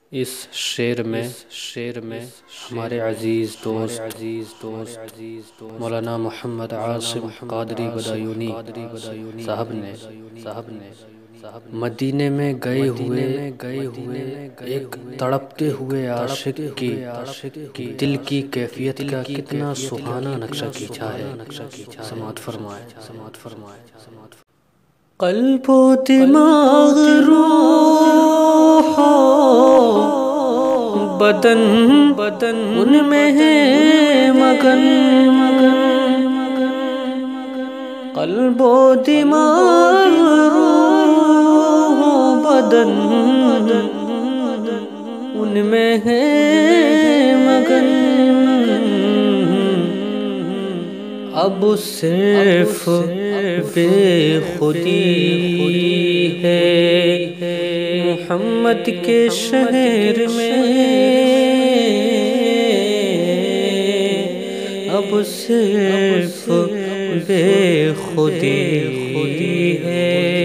اس شعر میں ہمارے عزیز دوست مولانا محمد عاصم قادری بدایونی صاحب نے مدینے میں گئے ہوئے ایک تڑپتے ہوئے عاشق کی دل کی کیفیت کا کتنا سہانا نقشہ کھینچا ہے۔ سماعت فرمائے۔ قلب و دماغ روح بدن ان میں ہے مگن، قلب و دماغ روح بدن ان میں ہے مگن، اب صرف بے خودی ہے محمد کے شہر میں، اب صرف بے خودی ہے